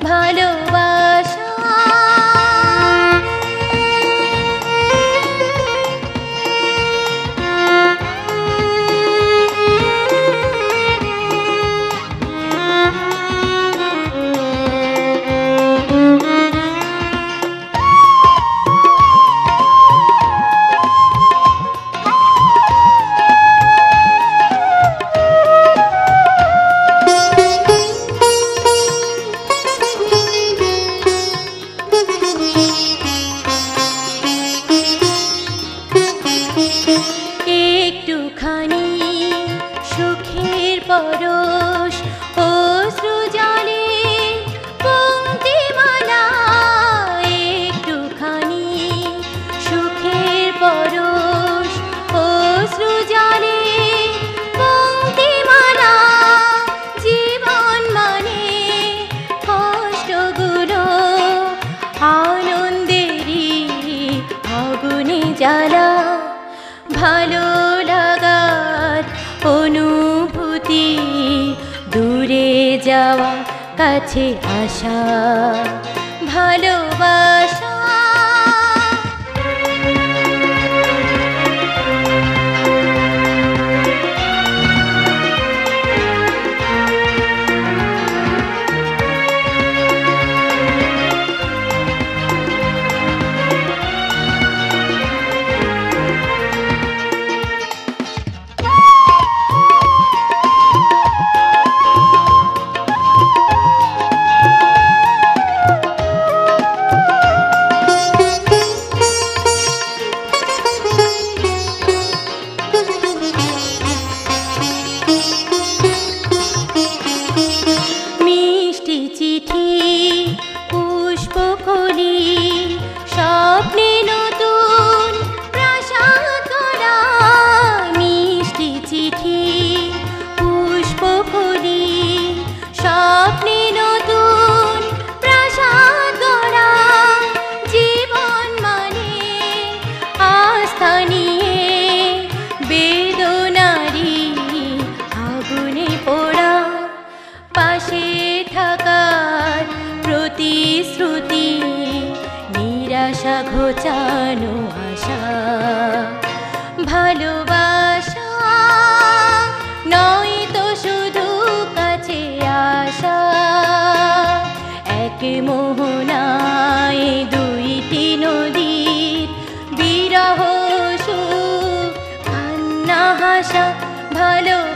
ভালোবাসা। একটুখানি সুখের পরশ অশ্রু জলে পংক্তিমালা, একটুখানি সুখের পরশ অশ্রু জলে পংক্তিমালা। জীবন মানে কষ্টগুলো আনন্দেরই আগুনে জ্বালা, ভালো লাগার অনুভূতি, দূরে যাওয়া কাছে আসা, ভালোবাসা। চিঠি পুষ্পকলি স্বপ্নে নতুন প্রাসাদ গড়া, মিষ্টি চিঠি পুষ্পকলি স্বপ্নে নতুন প্রাসাদ গড়া। জীবন মানে আস্থা নিয়ে বেদনারি আগুনে পোড়া, পাশে থাকার প্রতিশ্রুতি, নিরাশা ঘোচানো আশা, ভালোবাসা নয় তো শুধু কাছে আসা। এক মোহনায় দুইটি নদীর বিরহ সুখ কান্না হাসা, ভালো